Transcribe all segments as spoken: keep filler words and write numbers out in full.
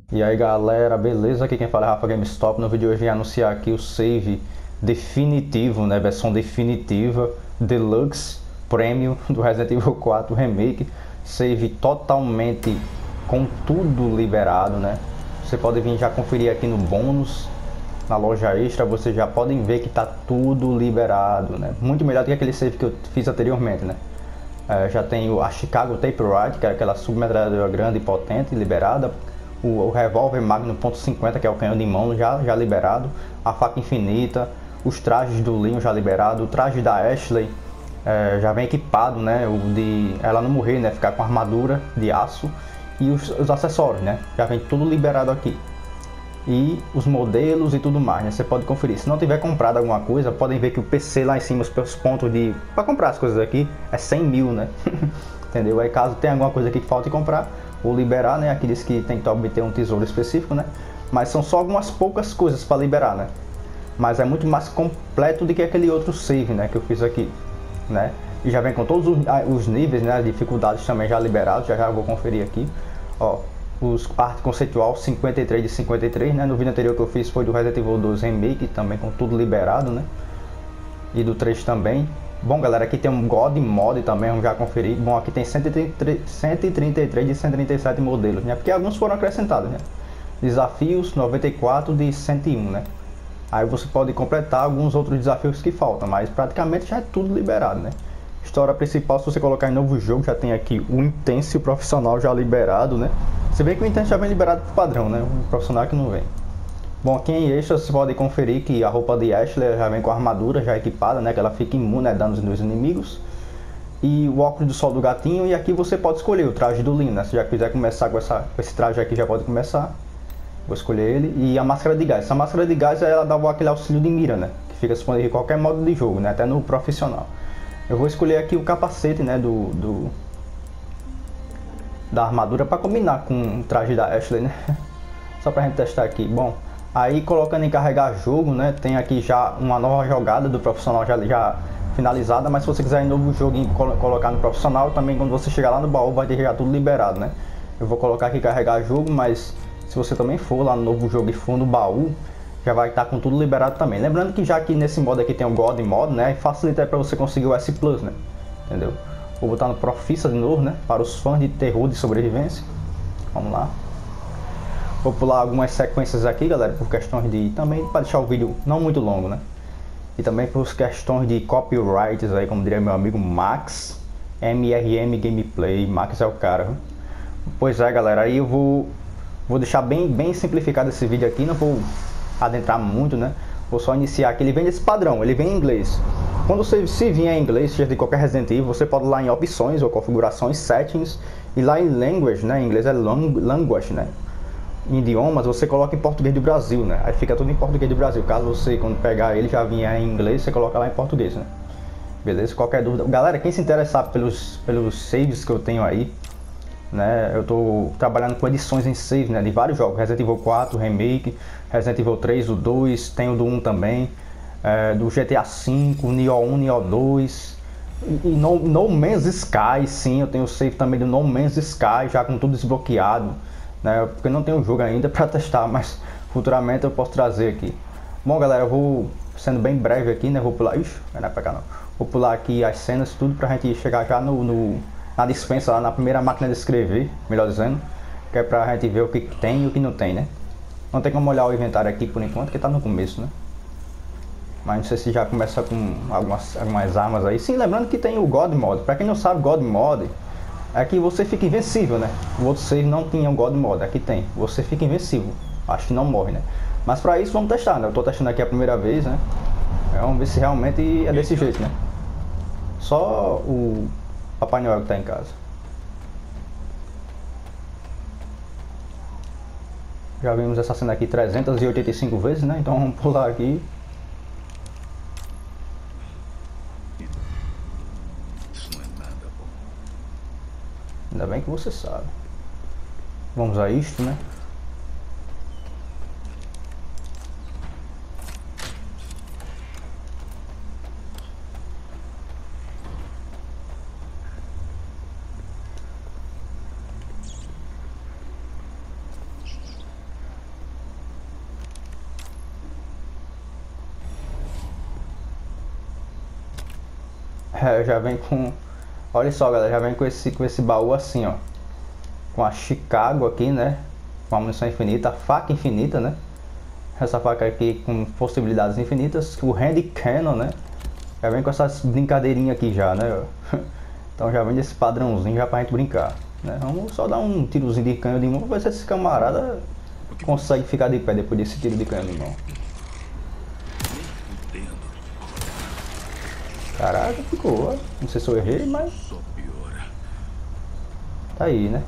E aí galera, beleza? Aqui quem fala é Rafa GameStop. No vídeo de hoje eu vim anunciar aqui o save definitivo, né? Versão definitiva, Deluxe, Premium do Resident Evil quatro Remake. Save totalmente com tudo liberado, né? Você pode vir já conferir aqui no bônus, na loja extra, vocês já podem ver que tá tudo liberado, né? Muito melhor do que aquele save que eu fiz anteriormente, né? É, já tenho a Chicago Tape Ride, que é aquela submetralhadora grande e potente, liberada. O, o revólver Magnum ponto cinquenta, que é o canhão de mão, já, já liberado. A faca infinita, os trajes do Leon já liberado. O traje da Ashley é, já vem equipado, né? O de ela não morrer, né? Ficar com armadura de aço. E os, os acessórios, né? Já vem tudo liberado aqui. E os modelos e tudo mais, né? Você pode conferir. Se não tiver comprado alguma coisa, podem ver que o P C lá em cima, os pontos de para comprar as coisas aqui é cem mil, né? Entendeu? Aí caso tenha alguma coisa aqui que falte comprar ou liberar, né? Aqui diz que tem que obter um tesouro específico, né? Mas são só algumas poucas coisas para liberar, né? Mas é muito mais completo do que aquele outro save, né? Que eu fiz aqui, né? E já vem com todos os, os níveis, né? Dificuldades também já liberados. Já já vou conferir aqui, ó. Os parte conceitual cinquenta e três de cinquenta e três, né? No vídeo anterior que eu fiz foi do Resident Evil dois Remake, também com tudo liberado, né? E do três também. Bom, galera, aqui tem um God Mod também, vamos já conferir. Bom, aqui tem cento e trinta e três, cento e trinta e três de cento e trinta e sete modelos, né? Porque alguns foram acrescentados, né? Desafios noventa e quatro de cento e um, né? Aí você pode completar alguns outros desafios que faltam, mas praticamente já é tudo liberado, né? História principal, se você colocar em novo jogo, já tem aqui o Intense e o Profissional já liberado, né? Se bem que o Intense já vem liberado por padrão, né? O Profissional que não vem. Bom, aqui em extra você pode conferir que a roupa de Ashley já vem com a armadura já equipada, né? Que ela fica imune a danos dos inimigos. E o óculos do sol do gatinho. E aqui você pode escolher o traje do Leon, né? Se já quiser começar com, essa, com esse traje aqui, já pode começar. Vou escolher ele. E a máscara de gás. Essa máscara de gás, ela dá aquele auxílio de mira, né? Que fica disponível em qualquer modo de jogo, né? Até no profissional. Eu vou escolher aqui o capacete, né? Do... do da armadura para combinar com o traje da Ashley, né? Só pra gente testar aqui. Bom, aí colocando em carregar jogo, né? Tem aqui já uma nova jogada do profissional já, já finalizada, mas se você quiser em novo jogo e colocar no profissional, também quando você chegar lá no baú vai ter já tudo liberado, né? Eu vou colocar aqui carregar jogo, mas se você também for lá no novo jogo e for no baú, já vai estar com tudo liberado também. Lembrando que já aqui nesse modo aqui tem o God Mod, né? Facilita para você conseguir o S Plus, né? Entendeu? Vou botar no Profissa de novo, né? Para os fãs de terror de sobrevivência. Vamos lá. Vou pular algumas sequências aqui, galera, por questões de... Também para deixar o vídeo não muito longo, né? E também por questões de copyrights aí, como diria meu amigo Max. M R M Gameplay. Max é o cara, viu? Pois é, galera. Aí eu vou... Vou deixar bem, bem simplificado esse vídeo aqui. Não vou adentrar muito, né? Vou só iniciar aqui. Ele vem desse padrão. Ele vem em inglês. Quando você se vier em inglês, seja de qualquer Resident Evil, você pode ir lá em opções ou configurações, settings, e lá em language, né, em inglês é language, né, em idiomas, você coloca em português do Brasil, né, aí fica tudo em português do Brasil. Caso você, quando pegar ele, já vier em inglês, você coloca lá em português, né, beleza? Qualquer dúvida, galera, quem se interessar pelos, pelos saves que eu tenho aí, né, eu tô trabalhando com edições em save, né, de vários jogos, Resident Evil quatro, Remake, Resident Evil três, o dois, tem o do um também, É, do G T A cinco, Nioh um, Nioh dois e, e no, no Man's Sky, sim, eu tenho o save também do No Man's Sky, já com tudo desbloqueado, né, porque não tenho o jogo ainda para testar, mas futuramente eu posso trazer aqui. Bom, galera, eu vou sendo bem breve aqui, né, vou pular, ixi, não é pra cá não, vou pular aqui as cenas, tudo pra gente chegar já no, no, na dispensa, lá na primeira máquina de escrever, melhor dizendo, que é pra gente ver o que tem e o que não tem, né. Não tem como olhar o inventário aqui por enquanto, que tá no começo, né. Mas não sei se já começa com algumas, algumas armas aí. Sim, lembrando que tem o God Mod. Pra quem não sabe, God Mod é que você fica invencível, né? O outro save não tinha o God Mod, aqui tem. Você fica invencível. Acho que não morre, né? Mas pra isso vamos testar, né? Eu tô testando aqui a primeira vez, né? Vamos ver se realmente é desse jeito, né? Só o Papai Noel que tá em casa. Já vimos essa cena aqui trezentas e oitenta e cinco vezes, né? Então vamos pular aqui. Ainda bem que você sabe. Vamos a isto, né? É, já vem com... Olha só, galera, já vem com esse, com esse baú assim, ó. Com a Chicago aqui, né? Com a munição infinita, a faca infinita, né? Essa faca aqui com possibilidades infinitas. O hand cannon, né? Já vem com essas brincadeirinhas aqui já, né? Então já vem desse padrãozinho já pra gente brincar, né? Vamos só dar um tirozinho de canhão de mão pra ver se esse camarada consegue ficar de pé depois desse tiro de canhão de mão. Caraca, ficou. Não sei se eu errei, mas... Tá aí, né?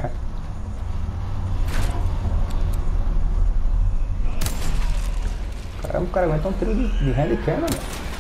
Caramba, o cara aguenta um tiro de, de hand cannon, né?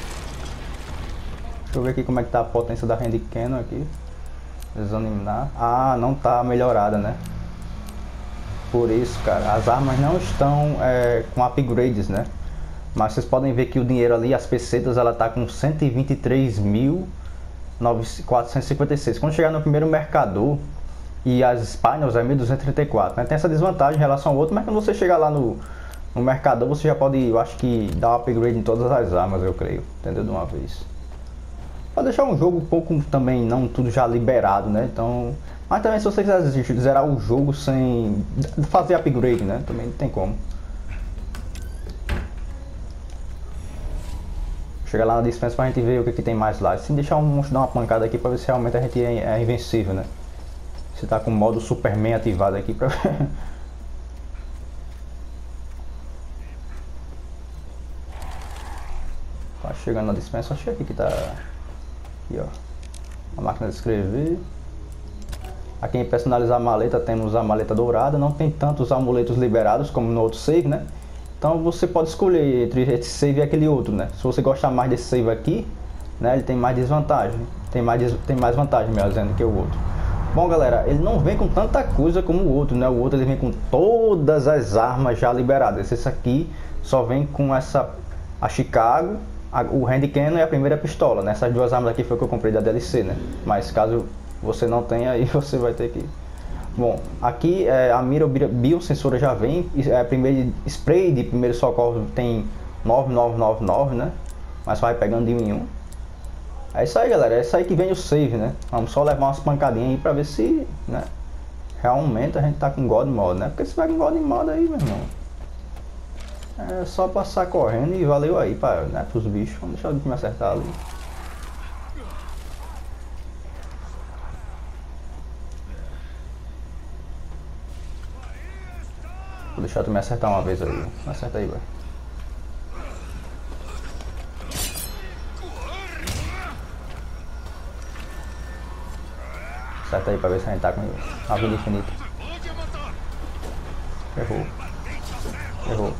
Deixa eu ver aqui como é que tá a potência da hand cannon aqui. Examinar. Ah, não tá melhorada, né? Por isso, cara, as armas não estão é, com upgrades, né? Mas vocês podem ver que o dinheiro ali, as pesetas, ela tá com cento e vinte e três mil quatrocentos e cinquenta e seis. Quando chegar no primeiro mercador e as spinels é mil duzentos e trinta e quatro, né? Tem essa desvantagem em relação ao outro, mas quando você chegar lá no, no mercador, você já pode, eu acho que, dar um upgrade em todas as armas, eu creio. Entendeu? De uma vez. Pra deixar um jogo um pouco também, não tudo já liberado, né? Então... Mas também se você quiser zerar o jogo sem fazer upgrade, né? Também não tem como. Chega lá na dispensa pra gente ver o que, que tem mais lá. Se deixar um monstro dar uma pancada aqui pra ver se realmente a gente é, é invencível, né? Se tá com o modo Superman ativado aqui pra ver. Tá chegando na dispensa, achei aqui que tá... Aqui, ó. A máquina de escrever. Aqui em personalizar a maleta temos a maleta dourada. Não tem tantos amuletos liberados como no outro save, né? Então você pode escolher entre esse save e aquele outro, né? Se você gostar mais desse save aqui, né? Ele tem mais desvantagem. Tem mais, tem mais vantagem, melhor dizendo, que o outro. Bom, galera, ele não vem com tanta coisa como o outro, né? O outro ele vem com todas as armas já liberadas. Esse aqui só vem com essa... A Chicago, a, o hand cannon e a primeira pistola, né? Essas duas armas aqui foi que eu comprei da D L C, né? Mas caso você não tenha, aí você vai ter que... Bom, aqui é, a mira biosensora já vem, é, primeiro spray de primeiro socorro tem nove mil novecentos e noventa e nove, né? Mas vai pegando de um em um. É isso aí, galera, é isso aí que vem o save, né? Vamos só levar umas pancadinhas aí pra ver se, né? Realmente a gente tá com God Mode, né? Porque se vai com God Mode aí, meu irmão, é só passar correndo e valeu aí, pra, né? Pros bichos. Vamos deixar eu me acertar ali. Vou deixar tu me acertar uma vez aí. Acerta aí, velho. Acerta aí pra ver se a gente tá com a vida infinita. Errou. Errou.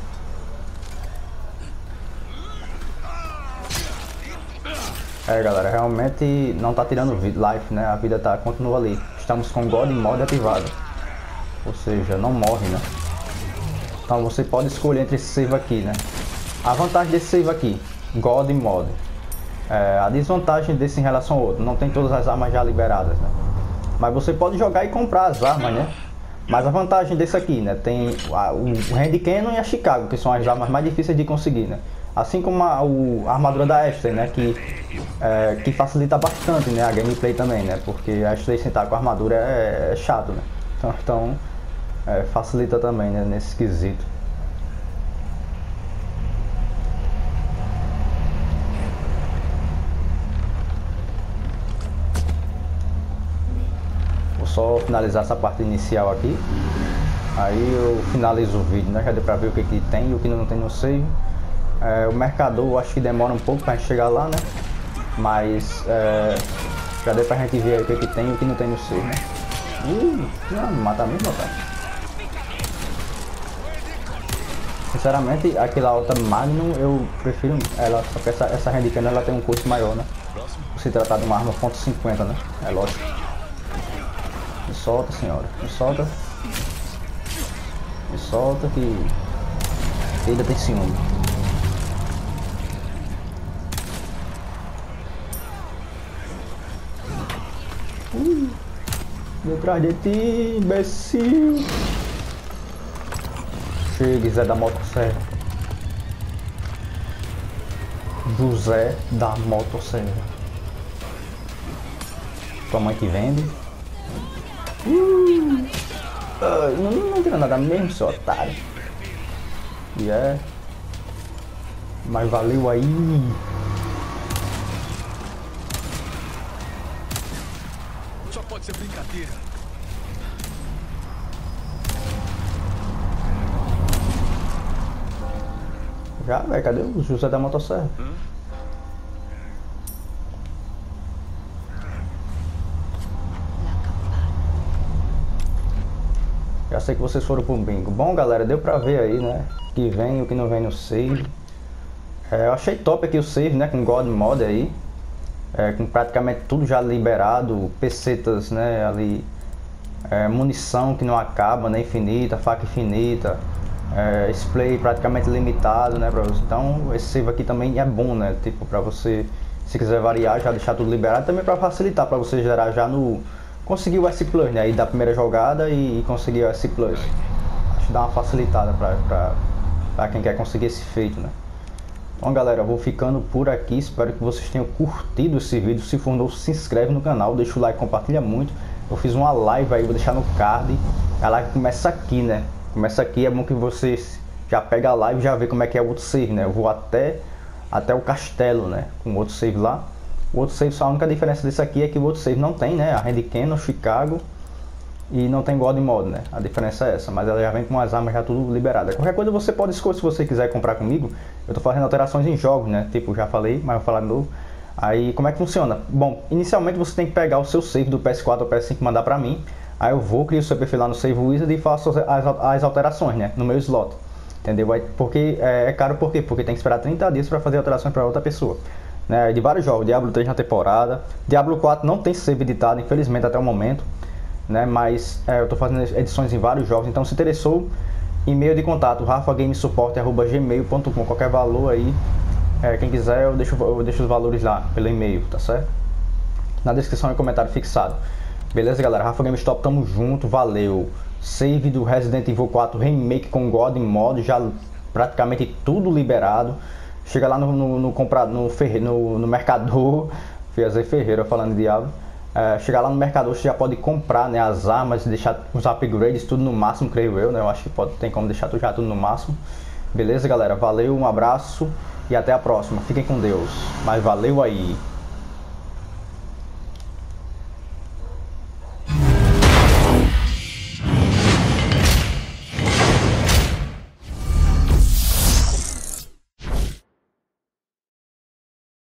É, galera, realmente não tá tirando life, né? A vida tá, continua ali. Estamos com God Mode ativado. Ou seja, não morre, né? Então você pode escolher entre esse save aqui, né? A vantagem desse save aqui, God Mode. É, a desvantagem desse em relação ao outro, não tem todas as armas já liberadas, né? Mas você pode jogar e comprar as armas, né? Mas a vantagem desse aqui, né? Tem a, o hand cannon e a Chicago, que são as armas mais difíceis de conseguir, né? Assim como a, o, a armadura da Ashley, né? Que, é, que facilita bastante, né? A gameplay também, né? Porque a Ashley sentar com a armadura é, é chato, né? Então... então É, facilita também, né, nesse quesito. Vou só finalizar essa parte inicial aqui. Aí eu finalizo o vídeo, né? Já deu pra ver o que, que tem e o que não tem no save. É, o mercador eu acho que demora um pouco pra gente chegar lá, né? Mas é, já deu pra gente ver aí o que, que tem e o que não tem no save, né? Ih, não, mata mesmo, cara. Sinceramente, aquela outra Magnum eu prefiro ela, só que essa, essa hand cannon ela tem um custo maior, né? Por se tratar de uma arma ponto cinquenta, né? É lógico. Me solta, senhora. Me solta. Me solta que ainda tem ciúme. Uh, detrás de ti, imbecil. Chega, Zé da Motosserra. José da Motosserra. Sua mãe que vende. Uh, uh, não, não tira nada mesmo, seu otário. E yeah. é. Mas valeu aí. Só pode ser brincadeira. Já, velho, cadê o José da motosserra? Hum? Já sei que vocês foram pro bingo. Bom, galera, deu pra ver aí, né? O que vem e o que não vem no save. É, eu achei top aqui o save, né? Com God Mode aí. É, com praticamente tudo já liberado. Pesetas, né? Ali. É, munição que não acaba, né? Infinita, faca infinita. É, display praticamente limitado, né? Pra você. Então, esse save aqui também é bom, né? Tipo, pra você, se quiser variar, já deixar tudo liberado. Também pra facilitar, pra você gerar já no... Conseguir o S Plus, né? Aí da primeira jogada e, e conseguir o S Plus. Acho que dá uma facilitada pra, pra, pra quem quer conseguir esse feito, né? Então, galera, eu vou ficando por aqui. Espero que vocês tenham curtido esse vídeo. Se for novo, se inscreve no canal, deixa o like, compartilha muito. Eu fiz uma live aí, vou deixar no card. A live começa aqui, né? Começa aqui, é bom que vocês já pegam a live e já vê como é que é o outro save, né? Eu vou até, até o castelo, né? Com o outro save lá. O outro save, só a única diferença desse aqui é que o outro save não tem, né? A Handcannon, Chicago e não tem God Mode, né? A diferença é essa, mas ela já vem com as armas já tudo liberadas. Qualquer coisa você pode escolher se você quiser comprar comigo. Eu tô fazendo alterações em jogos, né? Tipo, já falei, mas vou falar de novo. Aí, como é que funciona? Bom, inicialmente você tem que pegar o seu save do P S quatro ou P S cinco e mandar pra mim. Aí eu vou, crio o seu perfil lá no Save Wizard e faço as, as alterações, né? No meu slot. Entendeu? Aí, porque, é, é caro por quê? Porque tem que esperar trinta dias pra fazer alterações pra outra pessoa. Né, de vários jogos, Diablo três na temporada, Diablo quatro não tem save editado, infelizmente até o momento, né, mas é, eu estou fazendo edições em vários jogos, então se interessou, e-mail de contato, rafa game support arroba gmail ponto com, qualquer valor aí, é, quem quiser eu deixo, eu deixo os valores lá, pelo e-mail, tá certo? Na descrição e comentário fixado. Beleza, galera? Rafa Game Stop, tamo junto, valeu! Save do Resident Evil quatro Remake com God Mode, já praticamente tudo liberado. Chega lá no, no, no, compra, no, ferre, no, no mercador, fazer Ferreira falando de diabo. É, chegar lá no mercador, você já pode comprar, né, as armas, deixar os upgrades tudo no máximo, creio eu, né? Eu acho que pode, tem como deixar tudo, já tudo no máximo. Beleza, galera? Valeu, um abraço e até a próxima. Fiquem com Deus. Mas valeu aí!